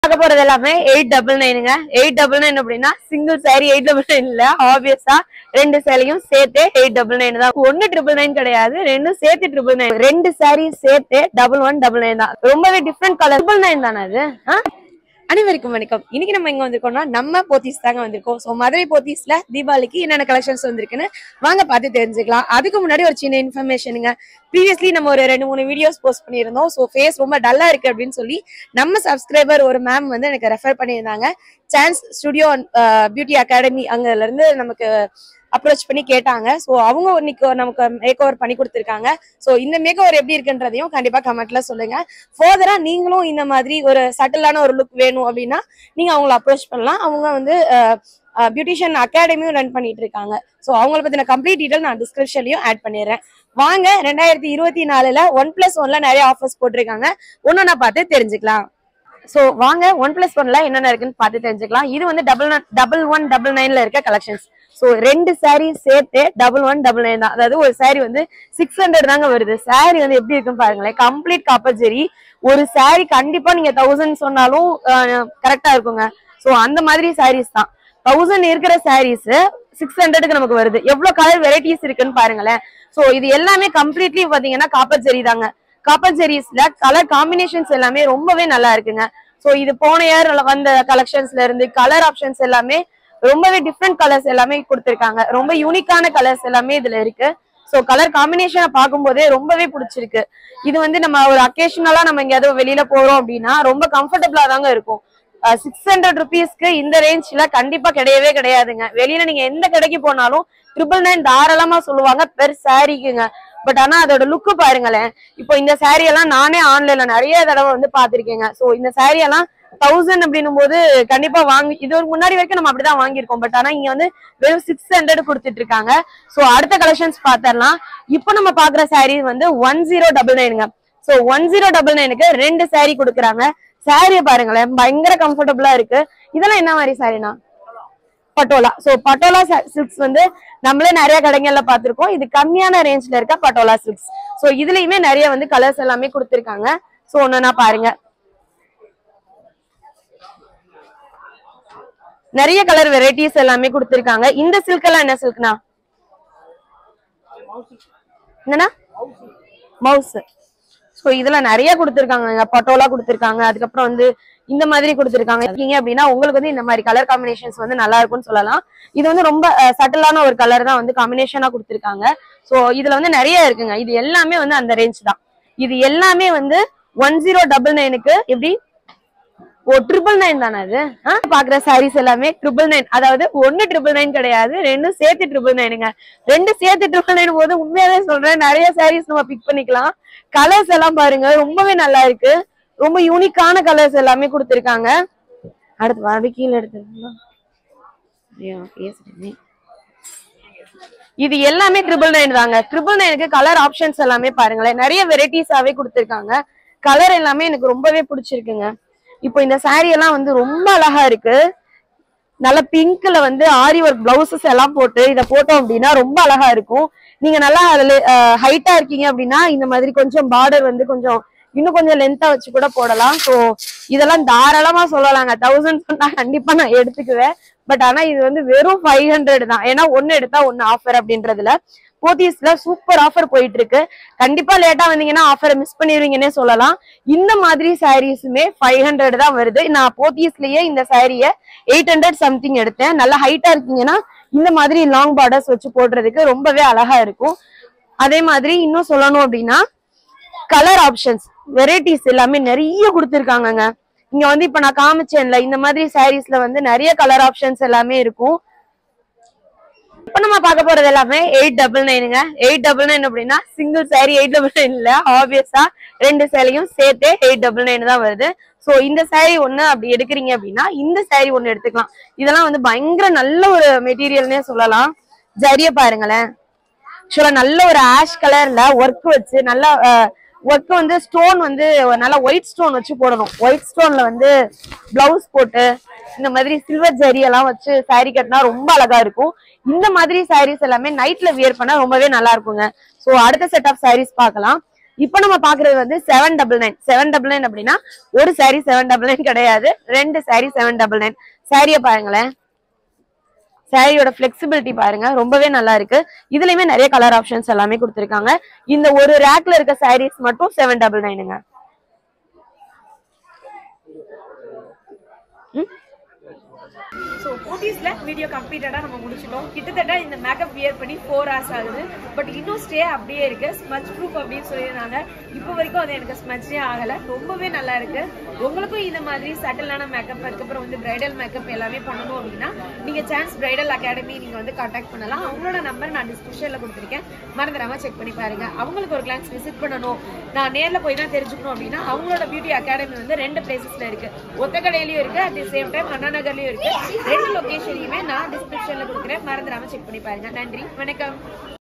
போறது எல்லாமே 899ங்க 899 அப்படின்னா சிங்கிள் சாரி 899 இல்ல ஆப்வியஸா ரெண்டு சேலையும் சேர்த்து 899 தான். ஒன்னு 999 கிடையாது, ரெண்டும் சேர்த்து 999. ரெண்டு சாரி சேர்த்து 1199 தான். ரொம்பவே டிஃப்ரெண்ட் கலர் 999 தானே அது. அனைவருக்கும் வணக்கம். இன்னைக்கு நம்ம எங்க வந்திருக்கோம்னா நம்ம போத்தீஸ் தாங்க வந்திருக்கோம். சோ மதுரை போத்தீஸ்ல தீபாவளிக்கு என்னென்ன கலெக்ஷன்ஸ் வந்திருக்குன்னு வாங்க பார்த்து தெரிஞ்சுக்கலாம். அதுக்கு முன்னாடி ஒரு சின்ன இன்ஃபர்மேஷனுங்க. ப்ரீவியஸ்லி நம்ம ஒரு 2-3 வீடியோஸ் போஸ்ட் பண்ணியிருந்தோம். ஸோ ஃபேஸ் ரொம்ப டல்லா இருக்கு அப்படின்னு சொல்லி நம்ம சப்ஸ்கிரைபர் ஒரு மேம் வந்து எனக்கு ரெஃபர் பண்ணியிருந்தாங்க. சான்ஸ் ஸ்டுடியோ பியூட்டி அகாடமி அங்கல இருந்து நமக்கு அப்ரோச் பண்ணி கேட்டாங்க. ஸோ அவங்க இன்னைக்கு நமக்கு மேக் ஓவர் பண்ணி கொடுத்துருக்காங்க. ஸோ இந்த மேக் ஓவர் எப்படி இருக்குன்றதையும் கண்டிப்பா கமெண்ட்ல சொல்லுங்க. ஃபர்தரா நீங்களும் இந்த மாதிரி ஒரு சட்டிலான ஒரு லுக் வேணும் அப்படின்னா நீங்க அவங்களை அப்ரோச் பண்ணலாம். அவங்க வந்து பியூட்டிஷியன் அகாடமியும் ரன் பண்ணிட்டு இருக்காங்க. ஸோ அவங்களை பத்தின கம்ப்ளீட் டீடைல் நான் டிஸ்கிரிப்ஷன்லயும் ஆட் பண்ணிடுறேன். வாங்க 2024ல 1+1ல நிறைய ஆஃபர்ஸ் போட்டிருக்காங்க. ஒன்னொன்னா பார்த்து தெரிஞ்சுக்கலாம். சோ வாங்க 1+1ல என்னென்ன இருக்குன்னு பார்த்து தெரிஞ்சுக்கலாம். இது வந்து 1199ல இருக்க கலெக்ஷன்ஸ். சோ ரெண்டு சாரி சேர்த்து 1199 தான். அதாவது ஒரு சாரி வந்து 600 தாங்க வருது. சாரி வந்து எப்படி இருக்குன்னு பாருங்களேன். Complete copper zari. ஒரு சாரி கண்டிப்பா நீங்க 1000 சொன்னாலும் கரெக்டா இருக்குங்க. சோ அந்த மாதிரி சாரீஸ் தான். 1000 இருக்கிற சாரீஸ் 600க்கு நமக்கு வருது. எவ்வளவு கலர் வெரைட்டிஸ் இருக்குன்னு பாருங்களேன். சோ இது எல்லாமே கம்ப்ளீட்லி பாத்தீங்கன்னா காப்பர் ஜெரி தாங்க. காப்பர் ஜெரிஸ்ல கலர் காம்பினேஷன்ஸ் எல்லாமே ரொம்பவே நல்லா இருக்குங்க. சோ இது போன இயர் வந்த கலெக்ஷன்ஸ்ல இருந்து கலர் ஆப்ஷன்ஸ் எல்லாமே ரொம்பவே டிஃப்ரெண்ட் கலர்ஸ் எல்லாமே கொடுத்திருக்காங்க. ரொம்ப யூனிக்கான கலர்ஸ் எல்லாமே இதுல இருக்கு. சோ கலர் காம்பினேஷனை பார்க்கும்போதே ரொம்பவே பிடிச்சிருக்கு. இது வந்து நம்ம ஒரு அக்கேஷனலா நம்ம எங்கேயாவது வெளியில போறோம் அப்படின்னா ரொம்ப கம்ஃபர்டபுளா தாங்க இருக்கும். 600 ருபீஸ்க்கு இந்த ரேஞ்ச்ல கண்டிப்பா கிடையவே கிடையாதுங்க. வெளியில நீங்க எந்த கடைக்கு போனாலும் 999 தாராளமா சொல்லுவாங்க பெர் சாரிக்குங்க. பட் ஆனா அதோட லுக்கு பாருங்களேன். இப்போ இந்த சாரி எல்லாம் நானே ஆன்லைன்ல நிறைய தடவை வந்து பாத்திருக்கேங்க. சோ இந்த சாரி எல்லாம் 1000 அப்படின்னும் போது கண்டிப்பா வாங்கி இது ஒரு முன்னாடி வரைக்கும் நம்ம அப்படிதான் வாங்கியிருக்கோம். பட் ஆனா இங்க வந்து வெறும் 600 கொடுத்துட்டு இருக்காங்க. சோ அடுத்த கலெக்ஷன்ஸ் பாத்திரலாம். இப்போ நம்ம பாக்குற சாரி வந்து 1099ங்க. சோ 1099க்கு ரெண்டு சாரி கொடுக்குறாங்க. சாரியை பாருங்களேன், பயங்கர கம்ஃபர்டபுளா இருக்கு. இதெல்லாம் என்ன மாதிரி சாரினா பட்டோலா. சோ பட்டோலா சில்க்ஸ் வந்து நம்மளே நிறைய கடைகள்ல பாத்திருக்கோம். இது கம்மியான ரேஞ்ச்ல இருக்க பட்டோலா சில்க்ஸ். சோ இதுலயுமே நிறைய வந்து கலர்ஸ் எல்லாமே கொடுத்திருக்காங்க. சோ ஒன்னா பாருங்க, நிறைய கலர் வெரைட்டிஸ் எல்லாமே கொடுத்திருக்காங்க. இந்த சில்க் எல்லாம் என்ன சில்க்னா என்னன்னா மவுஸ். சோ இதுல நிறைய கொடுத்திருக்காங்க. பட்டோலா கொடுத்திருக்காங்க. அதுக்கப்புறம் வந்து இந்த மாதிரி கொடுத்திருக்காங்க. அப்படின்னா உங்களுக்கு வந்து இந்த மாதிரி கலர் காம்பினேஷன்ஸ் வந்து நல்லா இருக்கும்னு சொல்லலாம். இது வந்து ரொம்ப சட்டிலான ஒரு கலர் தான் வந்து காம்பினேஷனா கொடுத்திருக்காங்க. சோ இதுல வந்து நிறைய இருக்குங்க. இது எல்லாமே வந்து அந்த ரேஞ்ச் தான். இது எல்லாமே வந்து 1099க்கு எப்படி 999 தானே அது. பாக்குற சாரீஸ் எல்லாமே 999. அதாவது ஒன்னு 999 கிடையாது, ரெண்டும் சேர்த்து 999ங்க. ரெண்டு சேர்த்து 999 போது உண்மையாவே சொல்றேன் நிறைய சாரீஸ் நம்ம பிக் பண்ணிக்கலாம். கலர்ஸ் எல்லாம் பாருங்க ரொம்பவே நல்லா இருக்கு. ரொம்ப யூனிக்கான கலர்ஸ் எல்லாமே கொடுத்திருக்காங்க. அடுத்து வரது கீழே எடுத்துருக்கோம். இது எல்லாமே 999 தாங்க. 999க்கு கலர் ஆப்ஷன்ஸ் எல்லாமே பாருங்களேன். நிறைய வெரைட்டிஸாவே கொடுத்திருக்காங்க. கலர் எல்லாமே எனக்கு ரொம்பவே பிடிச்சிருக்குங்க. இப்போ இந்த சாரி எல்லாம் வந்து ரொம்ப அழகா இருக்கு. நல்ல பிங்க்ல வந்து ஆரி ஒர்க் பிளவுசஸ் எல்லாம் போட்டு இதை போட்டோம் அப்படின்னா ரொம்ப அழகா இருக்கும். நீங்க நல்லா ஹைட்டா இருக்கீங்க அப்படின்னா இந்த மாதிரி கொஞ்சம் பார்டர் வந்து கொஞ்சம் இன்னும் கொஞ்சம் லென்த்தா வச்சு கூட போடலாம். ஸோ இதெல்லாம் தாராளமா சொல்லலாங்க. 1000 சொன்னா கண்டிப்பா நான் எடுத்துக்குவேன். பட் ஆனா இது வந்து வெறும் 500 தான். ஏன்னா ஒன்னு எடுத்தா ஒன்னு ஆஃபர் அப்படின்றதுல போத்தீஸ்ல சூப்பர் ஆஃபர் போயிட்டு இருக்கு. கண்டிப்பா லேட்டா வந்தீங்கன்னா ஆஃபரை மிஸ் பண்ணிடுவீங்கன்னே சொல்லலாம். இந்த மாதிரி சாரீஸுமே 500 தான் வருது. நான் போத்தீஸ்லயே இந்த சாரிய 800 சம்திங் எடுத்தேன். நல்லா ஹைட்டா இருக்கீங்கன்னா இந்த மாதிரி லாங் பார்டர்ஸ் வச்சு போடுறதுக்கு ரொம்பவே அழகா இருக்கும். அதே மாதிரி இன்னும் சொல்லணும் அப்படின்னா கலர் ஆப்ஷன்ஸ் வெரைட்டிஸ் எல்லாமே நிறைய கொடுத்துருக்காங்க. இங்க வந்து இப்ப நான் காமிச்சேன்ல இந்த மாதிரி சாரீஸ்ல வந்து நிறைய கலர் ஆப்ஷன்ஸ் எல்லாமே இருக்கும். இப்ப நம்ம பார்க்க போறது எல்லாமே 899ங்க. 899 அப்படின்னா சிங்கிள் சாரி 899 இல்ல ஆப்வியஸா ரெண்டு சேலையும் சேர்த்து 899 தான் வருது. சோ இந்த சாரி ஒண்ணு அப்படி எடுக்கிறீங்க அப்படின்னா இந்த சாரி ஒண்ணு எடுத்துக்கலாம். இதெல்லாம் வந்து பயங்கர நல்ல ஒரு மெட்டீரியல்னே சொல்லலாம். ஜரிய பாருங்களேன். ஆக்சுவலா நல்ல ஒரு ஆஷ் கலர்ல ஒர்க் வச்சு நல்லா ஒர்க் வந்து ஸ்டோன் வந்து நல்லா ஒயிட் ஸ்டோன் வச்சு போடணும். ஒயிட் ஸ்டோன்ல வந்து பிளவுஸ் போட்டு இந்த மாதிரி சில்வர் ஜரி எல்லாம் வச்சு சாரி கட்டினா ரொம்ப அழகா இருக்கும். இந்த மாதிரி சாரீஸ் எல்லாமே நைட்ல வியர் பண்ணா ரொம்பவே நல்லா இருக்குங்க. சோ அடுத்த செட் ஆஃப் சாரீஸ் பார்க்கலாம். இப்ப நம்ம பாக்குறது வந்து 799. 799 அப்படின்னா ஒரு சாரி 799 கிடையாது, 2 சாரி 799. சாரிய பாருங்களேன், சாரியோட பிளெக்சிபிலிட்டி பாருங்க, ரொம்பவே நல்லா இருக்கு. இதுலயுமே நிறைய கலர் ஆப்ஷன்ஸ் எல்லாமே கொடுத்திருக்காங்க. இந்த ஒரு ரேக்ல இருக்க சாரீஸ் மட்டும் 799ங்க. ஸோ போத்தீஸ்ல வீடியோ கம்ப்ளீட்டடா நம்ம முடிச்சிட்டோம். கிட்டத்தட்ட இந்த மேக்கப் வியர் பண்ணி 4 hours ஆகுது. பட் இன்னும் ஸ்டே அப்படியே இருக்கு. ஸ்மச் ப்ரூஃப் அப்படின்னு சொல்லியிருந்தாங்க. இப்போ வரைக்கும் அது எனக்கு ஸ்மச்சே ஆகல. ரொம்பவே நல்லா இருக்கு. உங்களுக்கும் இந்த மாதிரி சட்டிலான மேக்கப், அதுக்கப்புறம் வந்து பிரைடல் மேக்கப் எல்லாமே பண்ணணும் அப்படின்னா நீங்க சான்ஸ் பிரைடல் அகாடமி நீங்க வந்து கான்டாக்ட் பண்ணலாம். அவங்களோட நம்பர் நான் டிஸ்கிரிப்ஷன்ல கொடுத்துருக்கேன், மறந்துடாம செக் பண்ணி பாருங்க. அவங்களுக்கு ஒரு கிளான்ஸ் விசிட் பண்ணணும், நான் நேர்ல போய் தான் தெரிஞ்சுக்கணும் அப்படின்னா அவங்களோட பியூட்டி அகாடமி வந்து 2 பிளேசஸ்ல இருக்கு. ஒத்தக்கடையிலயும் இருக்கு, அட் தி சேம் டைம் அண்ணா நகர்லயும் இருக்கு. 2 லொகேஷனையுமே நான் டிஸ்கிரிப்ஷன்ல கொடுக்குறேன், மறந்துடாம செக் பண்ணி பாருங்க. நன்றி, வணக்கம்.